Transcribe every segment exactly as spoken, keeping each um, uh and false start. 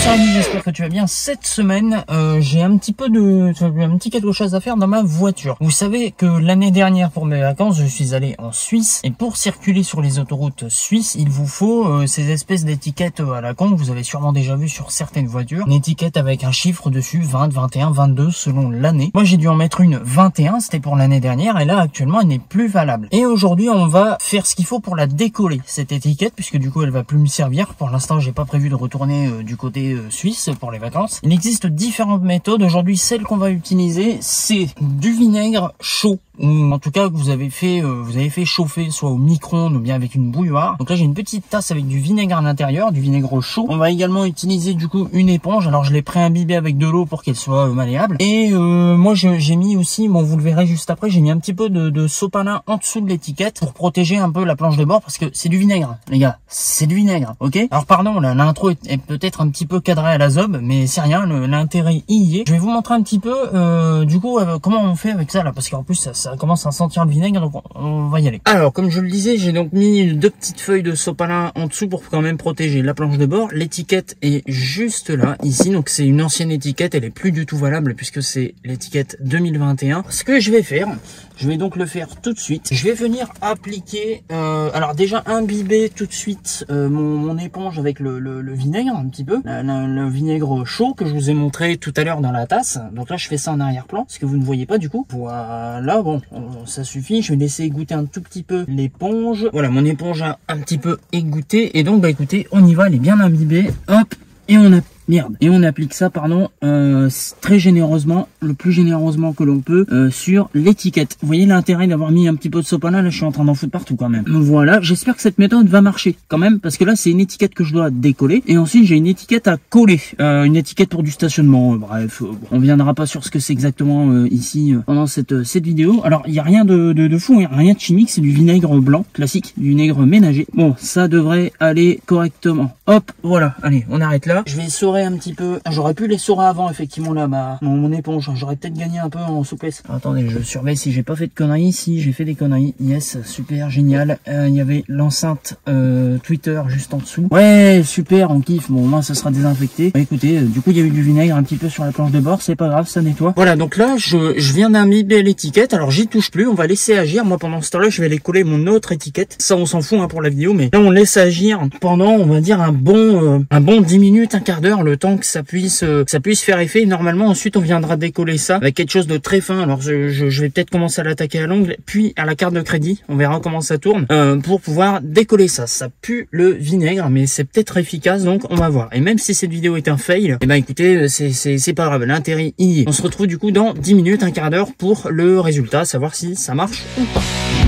Salut, j'espère que tu vas bien. Cette semaine, euh, j'ai un petit peu de, un petit quelque chose à faire dans ma voiture. Vous savez que l'année dernière, pour mes vacances, je suis allé en Suisse. Et pour circuler sur les autoroutes suisses, il vous faut euh, ces espèces d'étiquettes à la con que vous avez sûrement déjà vu sur certaines voitures. Une étiquette avec un chiffre dessus, vingt, vingt et un, vingt-deux selon l'année. Moi, j'ai dû en mettre une vingt et un, c'était pour l'année dernière. Et là, actuellement, elle n'est plus valable. Et aujourd'hui, on va faire ce qu'il faut pour la décoller, cette étiquette, puisque du coup, elle va plus me servir. Pour l'instant, j'ai pas prévu de retourner euh, du côté euh, suisse pour les vacances. Il existe différentes méthodes. Aujourd'hui, celle qu'on va utiliser, c'est du vinaigre chaud, ou en tout cas que vous avez fait euh, vous avez fait chauffer soit au micro-ondes ou bien avec une bouilloire. Donc là, j'ai une petite tasse avec du vinaigre à l'intérieur, du vinaigre chaud. On va également utiliser du coup une éponge. Alors je l'ai pré-imbibée avec de l'eau pour qu'elle soit euh, malléable. Et euh, moi j'ai mis aussi, bon vous le verrez juste après, j'ai mis un petit peu de, de sopalin en dessous de l'étiquette pour protéger un peu la planche de bord, parce que c'est du vinaigre, les gars, c'est du vinaigre, ok. Alors pardon, là l'intro est, est peut-être un petit peu cadré à la zob, mais c'est rien, l'intérêt y est. Je vais vous montrer un petit peu euh, du coup euh, comment on fait avec ça là, parce qu'en plus ça, ça commence à sentir le vinaigre, donc on, on va y aller. Alors comme je le disais, j'ai donc mis deux petites feuilles de sopalin en dessous pour quand même protéger la planche de bord. L'étiquette est juste là, ici, donc c'est une ancienne étiquette, elle est plus du tout valable puisque c'est l'étiquette deux mille vingt et un. Ce que je vais faire, je vais donc le faire tout de suite. Je vais venir appliquer, euh, alors déjà imbiber tout de suite euh, mon, mon éponge avec le, le, le vinaigre un petit peu, le, le, le vinaigre chaud que je vous ai montré tout à l'heure dans la tasse. Donc là je fais ça en arrière-plan, ce que vous ne voyez pas du coup. Voilà, bon, ça suffit. Je vais laisser égoutter un tout petit peu l'éponge. Voilà, mon éponge a un petit peu égoutté, et donc bah écoutez, on y va, elle est bien imbibée. Hop, et on a Merde. Et on applique ça, pardon, euh, très généreusement, le plus généreusement que l'on peut, euh, sur l'étiquette. Vous voyez l'intérêt d'avoir mis un petit peu de sopalin, là je suis en train d'en foutre partout quand même. Voilà, j'espère que cette méthode va marcher quand même, parce que là c'est une étiquette que je dois décoller, et ensuite j'ai une étiquette à coller, euh, une étiquette pour du stationnement, euh, bref, euh, on viendra pas sur ce que c'est exactement euh, ici euh, pendant cette, euh, cette vidéo. Alors il n'y a rien de, de, de fou, il n'y a rien de chimique, c'est du vinaigre blanc, classique, du vinaigre ménager. Bon, ça devrait aller correctement. Hop, voilà, allez, on arrête là. Je vais essorer un petit peu. J'aurais pu l'essorer avant, effectivement, là, ma, mon, mon éponge. J'aurais peut-être gagné un peu en souplesse. Attendez, je surveille si j'ai pas fait de conneries. Si j'ai fait des conneries, yes, super, génial. Il euh, y avait l'enceinte euh, Twitter juste en dessous. Ouais, super, on kiffe. Bon, au moins, ça sera désinfecté. Bah, écoutez, euh, du coup, il y a eu du vinaigre un petit peu sur la planche de bord. C'est pas grave, ça nettoie. Voilà, donc là, je, je viens d'imbiber l'étiquette. Alors, j'y touche plus. On va laisser agir. Moi, pendant ce temps-là, je vais aller coller mon autre étiquette. Ça, on s'en fout hein, pour la vidéo, mais là, on laisse agir pendant, on va dire, un bon, euh, un bon dix minutes, un quart d'heure, le temps que ça puisse euh, que ça puisse faire effet. Normalement ensuite on viendra décoller ça avec quelque chose de très fin. Alors je, je, je vais peut-être commencer à l'attaquer à l'ongle puis à la carte de crédit, on verra comment ça tourne, euh, pour pouvoir décoller ça. Ça pue le vinaigre, mais c'est peut-être efficace, donc on va voir. Et même si cette vidéo est un fail, et ben écoutez, c'est c'est pas grave, l'intérêt y est. On se retrouve du coup dans dix minutes, un quart d'heure pour le résultat, savoir si ça marche ou pas.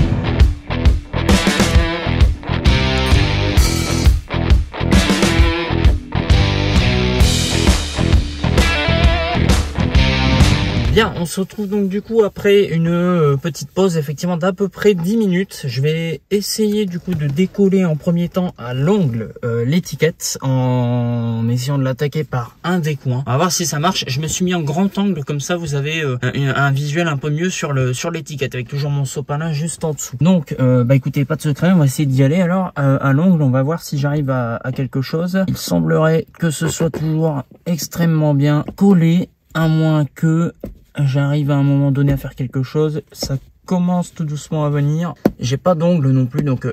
Bien, on se retrouve donc du coup après une euh, petite pause effectivement d'à peu près dix minutes. Je vais essayer du coup de décoller en premier temps à l'ongle euh, l'étiquette en essayant de l'attaquer par un des coins. On va voir si ça marche. Je me suis mis en grand angle, comme ça vous avez euh, un, un visuel un peu mieux sur le sur l'étiquette avec toujours mon sopalin juste en dessous. Donc euh, bah écoutez, pas de secret, on va essayer d'y aller. Alors euh, à l'ongle, on va voir si j'arrive à, à quelque chose. Il semblerait que ce soit toujours extrêmement bien collé, à moins que j'arrive à un moment donné à faire quelque chose. Ça commence tout doucement à venir. J'ai pas d'ongle non plus, donc...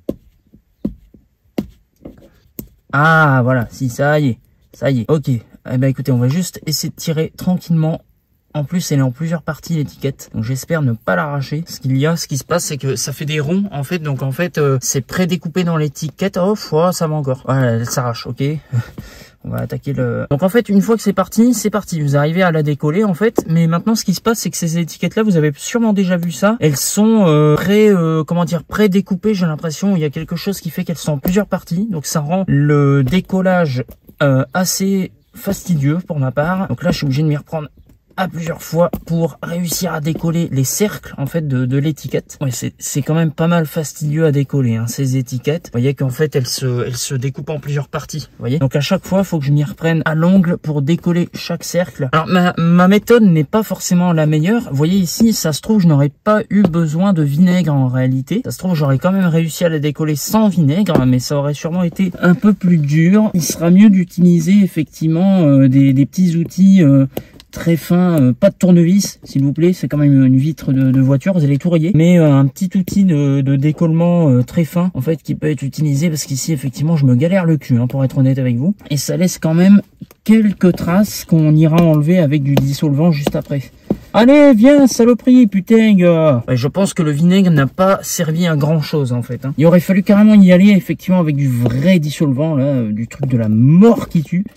Ah, voilà, si, ça y est. Ça y est, ok. Eh ben écoutez, on va juste essayer de tirer tranquillement. En plus, elle est en plusieurs parties, l'étiquette. Donc j'espère ne pas l'arracher. Ce qu'il y a, ce qui se passe, c'est que ça fait des ronds, en fait. Donc en fait, euh, c'est prédécoupé dans l'étiquette. Oh, oh, ça va encore. Voilà, elle s'arrache, ok. On va attaquer le... Donc en fait, une fois que c'est parti, c'est parti. Vous arrivez à la décoller en fait. Mais maintenant, ce qui se passe, c'est que ces étiquettes-là, vous avez sûrement déjà vu ça. Elles sont euh, pré, euh, comment dire, pré-découpées. J'ai l'impression il y a quelque chose qui fait qu'elles sont en plusieurs parties. Donc ça rend le décollage euh, assez fastidieux pour ma part. Donc là, je suis obligé de m'y reprendre à plusieurs fois pour réussir à décoller les cercles en fait de, de l'étiquette. Ouais, c'est c'est quand même pas mal fastidieux à décoller hein, ces étiquettes. Vous voyez qu'en fait elles se elles se découpent en plusieurs parties. Vous voyez. Donc à chaque fois, il faut que je m'y reprenne à l'ongle pour décoller chaque cercle. Alors ma ma méthode n'est pas forcément la meilleure. Vous voyez ici, ça se trouve je n'aurais pas eu besoin de vinaigre en réalité. Ça se trouve j'aurais quand même réussi à la décoller sans vinaigre, mais ça aurait sûrement été un peu plus dur. Il sera mieux d'utiliser effectivement euh, des, des petits outils euh, très fin, euh, pas de tournevis s'il vous plaît, c'est quand même une vitre de, de voiture, vous allez tout rayer, mais euh, un petit outil de, de décollement euh, très fin en fait qui peut être utilisé, parce qu'ici effectivement je me galère le cul hein, pour être honnête avec vous, et ça laisse quand même quelques traces qu'on ira enlever avec du dissolvant juste après. Allez, viens, saloperie, putain, gars. Ouais, je pense que le vinaigre n'a pas servi à grand chose, en fait. Hein. Il aurait fallu carrément y aller, effectivement, avec du vrai dissolvant, là, euh, du truc de la mort qui tue.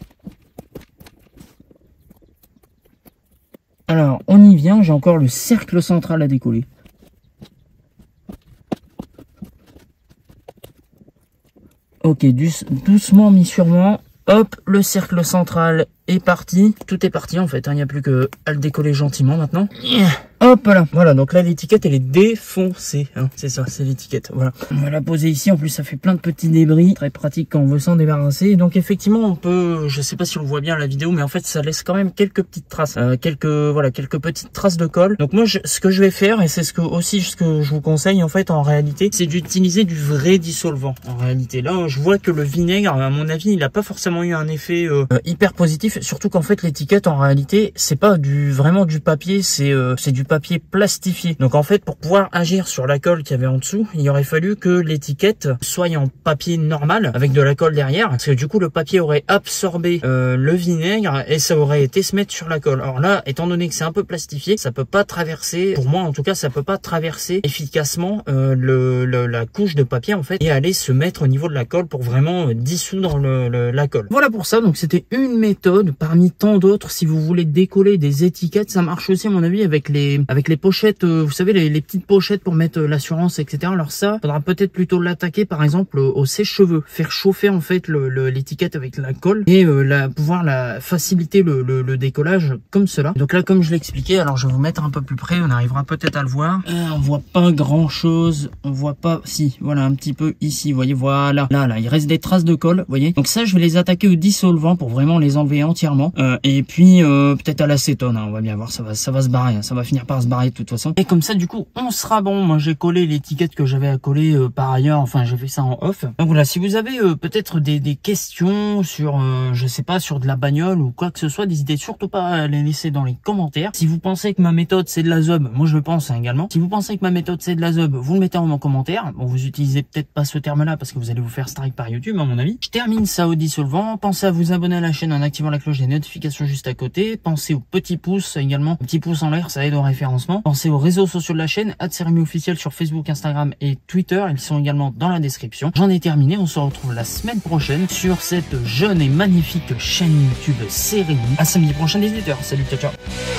Alors, on y vient, j'ai encore le cercle central à décoller. Ok, doucement, mis sûrement. Hop, le cercle central est parti. Tout est parti en fait, il hein, n'y a plus que à le décoller gentiment maintenant. Yeah. Hop là, voilà, donc là l'étiquette elle est défoncée, hein. C'est ça, c'est l'étiquette, voilà. On va la poser ici, en plus ça fait plein de petits débris, très pratique quand on veut s'en débarrasser. Donc effectivement on peut, je sais pas si on voit bien la vidéo, mais en fait ça laisse quand même quelques petites traces, euh, quelques, voilà, quelques petites traces de colle. Donc moi je, ce que je vais faire, et c'est ce que aussi ce que je vous conseille en fait en réalité, c'est d'utiliser du vrai dissolvant. En réalité là je vois que le vinaigre, à mon avis, il a pas forcément eu un effet euh, hyper positif, surtout qu'en fait l'étiquette en réalité c'est pas du vraiment du papier, c'est euh, c'est du papier plastifié. Donc en fait pour pouvoir agir sur la colle qu'il y avait en dessous, il aurait fallu que l'étiquette soit en papier normal avec de la colle derrière, parce que du coup le papier aurait absorbé euh, le vinaigre et ça aurait été se mettre sur la colle. Alors là, étant donné que c'est un peu plastifié, ça peut pas traverser, pour moi en tout cas, ça peut pas traverser efficacement euh, le, le, la couche de papier en fait et aller se mettre au niveau de la colle pour vraiment dissoudre le, le, la colle. Voilà pour ça, donc c'était une méthode parmi tant d'autres. Si vous voulez décoller des étiquettes, ça marche aussi à mon avis avec les avec les pochettes, euh, vous savez les, les petites pochettes pour mettre euh, l'assurance, et cetera. Alors ça, faudra peut-être plutôt l'attaquer par exemple au, au sèche-cheveux, faire chauffer en fait l'étiquette avec la colle et euh, la, pouvoir la faciliter le, le, le décollage comme cela. Donc là, comme je l'expliquais, alors je vais vous mettre un peu plus près, on arrivera peut-être à le voir. Euh, on voit pas grand chose, on voit pas, si, voilà un petit peu ici, vous voyez, voilà, là, là, il reste des traces de colle, vous voyez. Donc ça, je vais les attaquer au dissolvant pour vraiment les enlever entièrement. Euh, et puis euh, peut-être à l'acétone, hein, on va bien voir, ça va, ça va se barrer, hein, ça va finir par se barrer de toute façon. Et comme ça, du coup, on sera bon. Moi, j'ai collé l'étiquette que j'avais à coller euh, par ailleurs. Enfin, j'ai fait ça en off. Donc voilà, si vous avez euh, peut-être des, des questions sur, euh, je sais pas, sur de la bagnole ou quoi que ce soit, n'hésitez surtout pas à les laisser dans les commentaires. Si vous pensez que ma méthode c'est de la zob, moi je le pense hein, également. Si vous pensez que ma méthode c'est de la zob, vous le mettez en commentaire. Bon, vous utilisez peut-être pas ce terme-là parce que vous allez vous faire strike par YouTube, à mon avis. Je termine ça au dissolvant. Pensez à vous abonner à la chaîne en activant la cloche des notifications juste à côté. Pensez au petit pouce également. Un petit pouce en l'air, ça aide au référencement. Pensez aux réseaux sociaux de la chaîne, arobase Cérémy officiel sur Facebook, Instagram et Twitter. Ils sont également dans la description. J'en ai terminé. On se retrouve la semaine prochaine sur cette jeune et magnifique chaîne YouTube Cérémy. À samedi prochain, dix-huit heures. Salut, ciao, ciao.